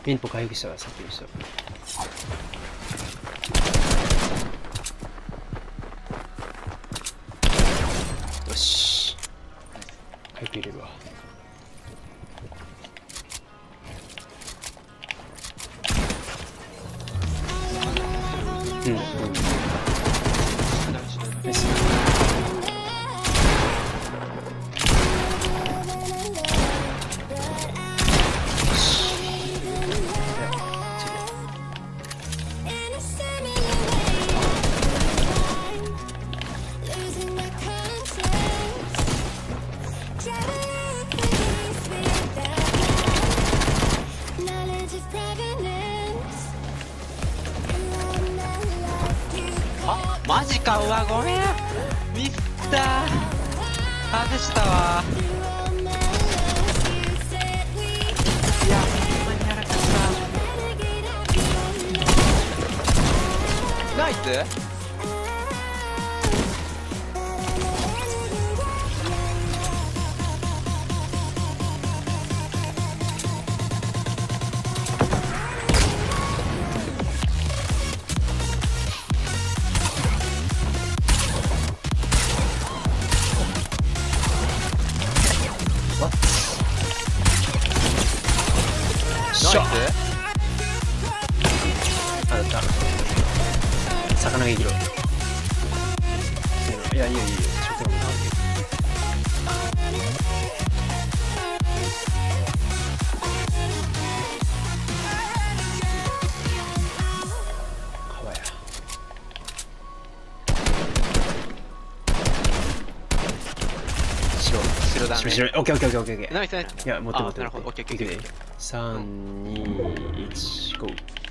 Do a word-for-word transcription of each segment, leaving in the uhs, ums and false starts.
ピンポ回復したからさっきの人。よし回復入れるわ。うんうんです。 あ、マジか。うわ、ごめん、ミスったー。外したわ。いや、ほんまにやらかった。ナイス。 しょあだった魚がいる。いやいいよいいよ。ちょっと待って。川や白白だね。 白白オッケーオッケーオッケーオッケーオッケー。 ナイスナイス。 いや持って持ってあ、なるほど。オッケーオッケーオッケー。 さんにいちゴー。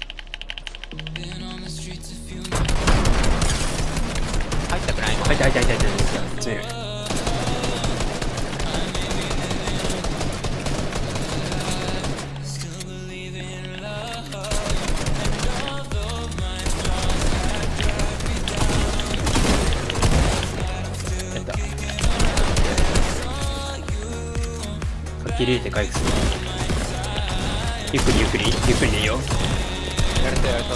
入ったくらい。 入った入った入った入った入った詰める。やったかき入れて回復する。ゆっくりゆっくりゆっくりでいいよ。 やれたやれた。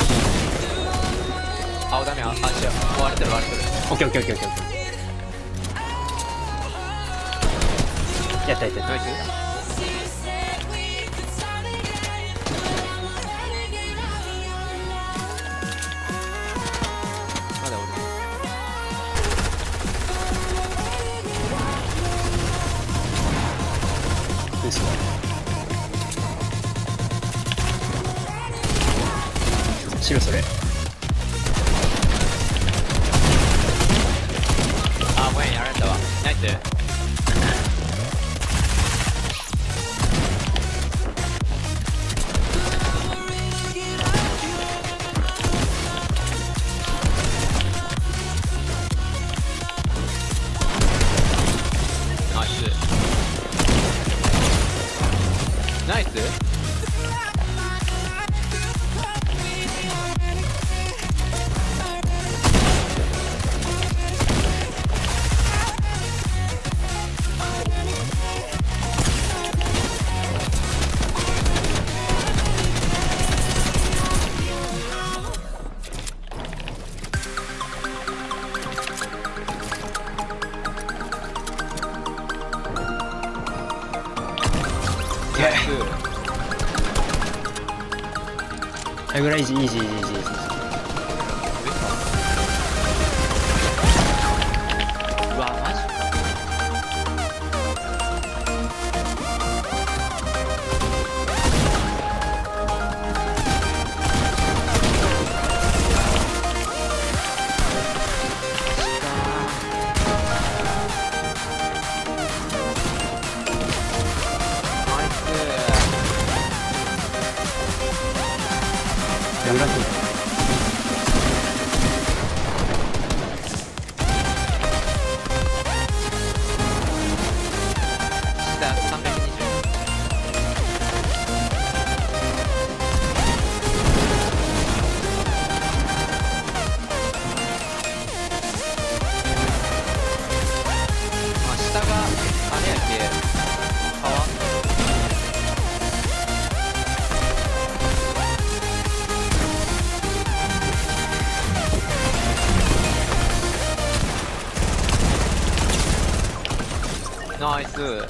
あ、ダメ。あ、あ、違う、割れてる割れてる。 オッケーオッケーオッケーオッケー。やったやったやった。 ナイス。まだおる。 ですわ。白それ。 あ、ごめん、やられたわ。ナイス。ナイス。ナイス。 あれぐらいイージーイージーイージーイージーイージー。 うわ、マジか。 やめなくても下さんびゃくにじゅう。あ、下があれやっけ、川。 く。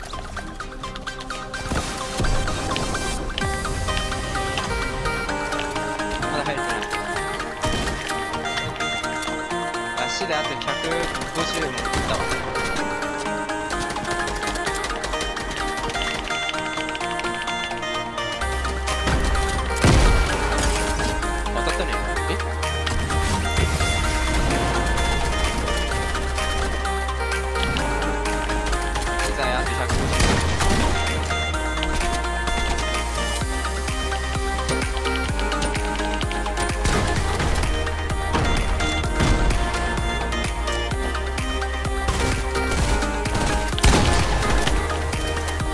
まだ入れてない。足であとひゃくごじゅうもいったわ。当たったね。え機材あとひゃくごじゅう。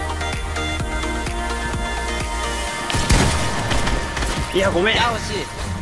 いやごめん。 いや惜しい。